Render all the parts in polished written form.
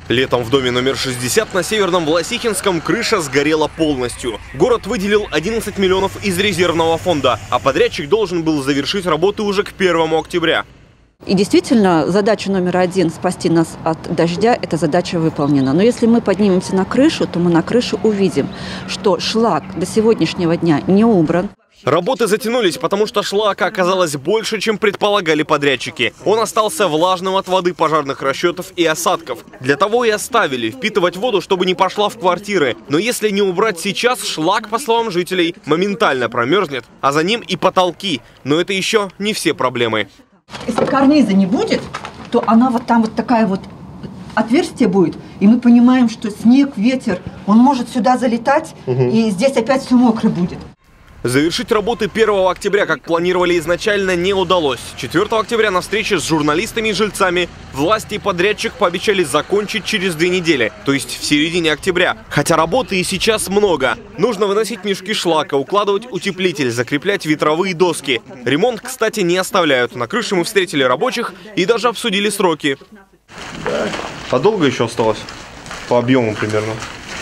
Летом в доме номер 60 на Северном Власихинском крыша сгорела полностью. Город выделил 11 миллионов из резервного фонда, а подрядчик должен был завершить работы уже к 1 октября. И действительно, задача номер один – спасти нас от дождя – эта задача выполнена. Но если мы поднимемся на крышу, то мы на крыше увидим, что шлак до сегодняшнего дня не убран. Работы затянулись, потому что шлака оказалось больше, чем предполагали подрядчики. Он остался влажным от воды пожарных расчетов и осадков. Для того и оставили впитывать воду, чтобы не пошла в квартиры. Но если не убрать сейчас, шлак, по словам жителей, моментально промерзнет, а за ним и потолки. Но это еще не все проблемы. Если карниза не будет, то она вот там вот такая вот отверстие будет, и мы понимаем, что снег, ветер, он может сюда залетать, и здесь опять все мокро будет. Завершить работы 1 октября, как планировали изначально, не удалось. 4 октября на встрече с журналистами и жильцами власти и подрядчик пообещали закончить через 2 недели, то есть в середине октября. Хотя работы и сейчас много. Нужно выносить мешки шлака, укладывать утеплитель, закреплять ветровые доски. Ремонт, кстати, не оставляют. На крыше мы встретили рабочих и даже обсудили сроки. А долго еще осталось? По объему примерно?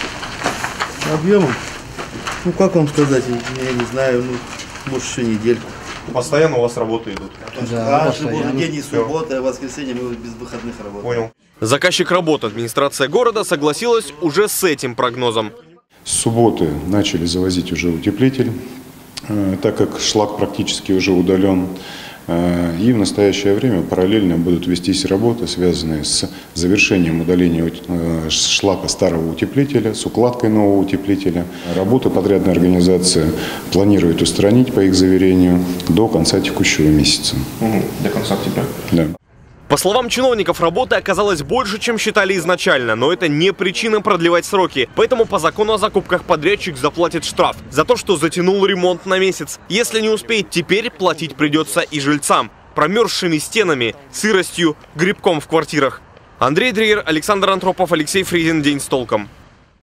По объему? Ну, как вам сказать, я не знаю, ну, может, еще недельку. Постоянно у вас работы идут? Да, каждый день и суббота, и воскресенье мы без выходных работаем. Понял. Заказчик работ, администрация города, согласилась уже с этим прогнозом. С субботы начали завозить уже утеплитель, так как шлак практически уже удален. И в настоящее время параллельно будут вестись работы, связанные с завершением удаления шлака старого утеплителя, с укладкой нового утеплителя. Работы подрядная организация планирует устранить, по их заверению, до конца текущего месяца. До конца октября? Да. По словам чиновников, работы оказалось больше, чем считали изначально, но это не причина продлевать сроки. Поэтому по закону о закупках подрядчик заплатит штраф за то, что затянул ремонт на месяц. Если не успеет теперь, платить придется и жильцам. Промерзшими стенами, сыростью, грибком в квартирах. Андрей Дрейер, Александр Антропов, Алексей Фризин. День с толком.